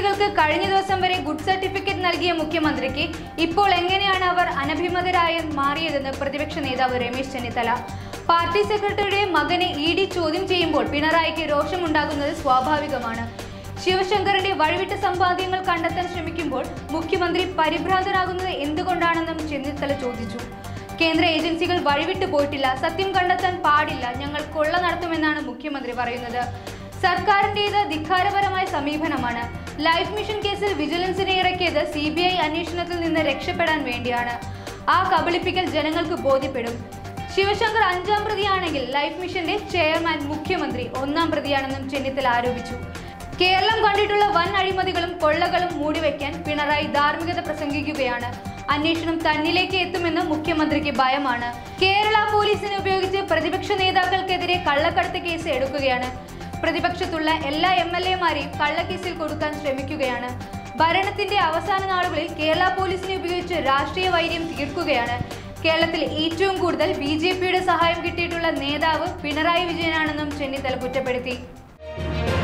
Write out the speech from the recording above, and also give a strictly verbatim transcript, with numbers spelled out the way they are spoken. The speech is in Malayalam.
ഏജൻസികൾക്ക് കഴിഞ്ഞ ദിവസം വരെ ഗുഡ് സർട്ടിഫിക്കറ്റ് നൽകിയ മുഖ്യമന്ത്രിക്ക് ഇപ്പോൾ എങ്ങനെയാണ് അവർ അനഭിമതരായി മാറിയതെന്ന് പ്രതിപക്ഷ നേതാവ് രമേശ് ചെന്നിത്തല. പാർട്ടി സെക്രട്ടറിയുടെ മകനെ ഇ ഡി ചോദ്യം ചെയ്യുമ്പോൾ പിണറായിക്ക് രോഷമുണ്ടാകുന്നത് സ്വാഭാവികമാണ്. ശിവശങ്കറിന്റെ വഴിവിട്ട സമ്പാദ്യങ്ങൾ കണ്ടെത്താൻ ശ്രമിക്കുമ്പോൾ മുഖ്യമന്ത്രി പരിഭ്രാന്തനാകുന്നത് എന്തുകൊണ്ടാണെന്നും ചെന്നിത്തല ചോദിച്ചു. കേന്ദ്ര ഏജൻസികൾ വഴിവിട്ടു പോയിട്ടില്ല, സത്യം കണ്ടെത്താൻ പാടില്ല, ഞങ്ങൾ കൊള്ള നടത്തുമെന്നാണ് മുഖ്യമന്ത്രി പറയുന്നത്. സർക്കാരിന്റേത് ധിക്കാരപരമായ സമീപനമാണ്. ലൈഫ് മിഷൻ കേസിൽ വിജിലൻസിനെ ഇറക്കിയത് സി ബി ഐ അന്വേഷണത്തിൽ നിന്ന് രക്ഷപ്പെടാൻ വേണ്ടിയാണ്. ആ കബളിപ്പിക്കൽ ജനങ്ങൾക്ക് ബോധ്യപ്പെടും. ശിവശങ്കർ അഞ്ചാം പ്രതിയാണെങ്കിൽ ലൈഫ് മിഷന്റെ ചെയർമാൻ മുഖ്യമന്ത്രി ഒന്നാം പ്രതിയാണെന്നും ചെന്നിത്തല ആരോപിച്ചു. കേരളം കണ്ടിട്ടുള്ള വൻ അഴിമതികളും കൊള്ളകളും മൂടിവെക്കാൻ പിണറായി ധാർമ്മികത പ്രസംഗിക്കുകയാണ്. അന്വേഷണം തന്നിലേക്ക് എത്തുമെന്ന് മുഖ്യമന്ത്രിക്ക് ഭയമാണ്. കേരള പോലീസിനെ ഉപയോഗിച്ച് പ്രതിപക്ഷ നേതാക്കൾക്കെതിരെ കള്ളക്കടത്ത് കേസ് എടുക്കുകയാണ്. പ്രതിപക്ഷത്തുള്ള എല്ലാ എം എൽ എമാരെയും കള്ളക്കേസിൽ കൊടുക്കാൻ ശ്രമിക്കുകയാണ്. ഭരണത്തിന്റെ അവസാന നാളുകളിൽ കേരള പോലീസിനെ ഉപയോഗിച്ച് രാഷ്ട്രീയ വൈര്യം തീർക്കുകയാണ്. കേരളത്തിൽ ഏറ്റവും കൂടുതൽ ബി ജെ പിയുടെ സഹായം കിട്ടിയിട്ടുള്ള നേതാവ് പിണറായി വിജയനാണെന്നും ചെന്നിത്തല കുറ്റപ്പെടുത്തി.